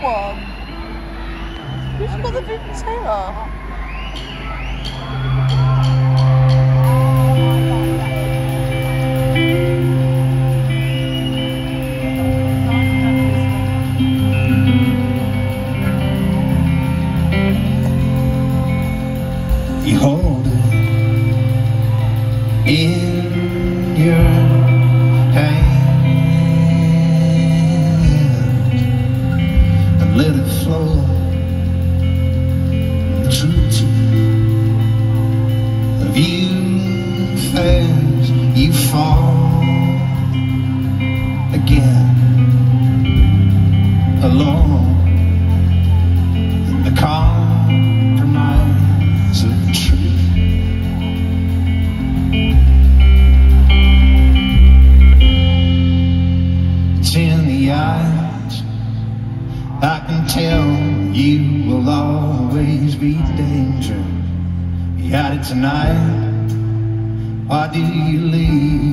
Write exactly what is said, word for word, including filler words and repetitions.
one? Who's got the vuvuzela? You hold it in your hand and let it flow. The truth of you as you fall again alone. The compromise of truth. It's in the eyes. I can tell you will always be danger. You had it tonight. Why do you leave?